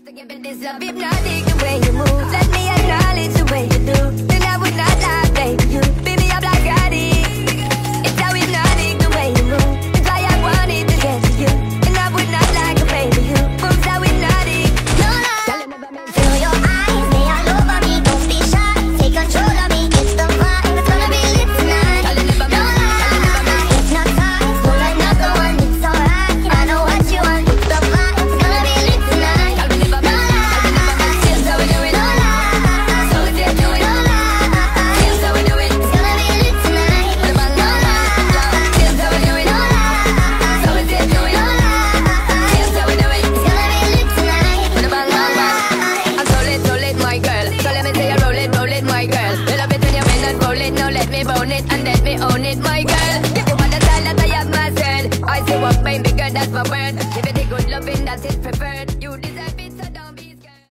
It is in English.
to give it this love hypnotic the way you move. Let me acknowledge the way you do. Then I would not lie, baby. You, baby, I'm like addict. It's how hypnotic the way you move. It's why I wanted to get to you. And I would not like a baby. You moves how hypnotic. No lie. Feel your eyes, they all over me. Don't be shy, take control of me. It's the vibe, it's gonna be lit tonight. No lie, hypnotized, pull another one. It's alright, I know what you want. It's the vibe, it's gonna be lit tonight. No lie, here's how we do it. No lie, so if you do it. No lie, here's how we do it. It's gonna be lit tonight. No lie, here's how we do it. No lie, so if you do it. No lie, here's how we do it. It's gonna be lit tonight. I'm so lit, my girl. So let me say you roll it, my girl. You love it when you bend and roll it. Now let me bone it and let me own it, my girl. Give you all the style that I have myself. I say what baby girl, that's my word. Give it the good loving, that's it preferred.